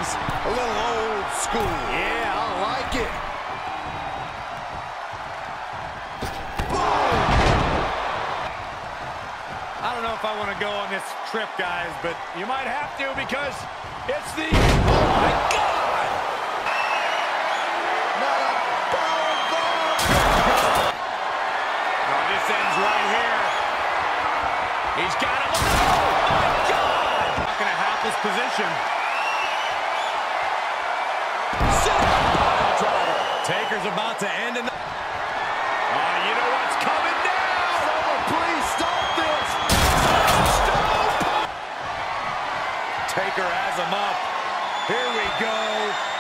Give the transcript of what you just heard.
he's a little old school. Yeah, I like it. I don't know if I want to go on this trip, guys, but you might have to because it's the... Oh, my God! Not a powerbomb. Oh, this ends right here. He's got him. Oh, my God! Not going to have this position. Taker's about to end in the... Oh, you know what's coming now! Someone please stop this! Taker has him up. Here we go.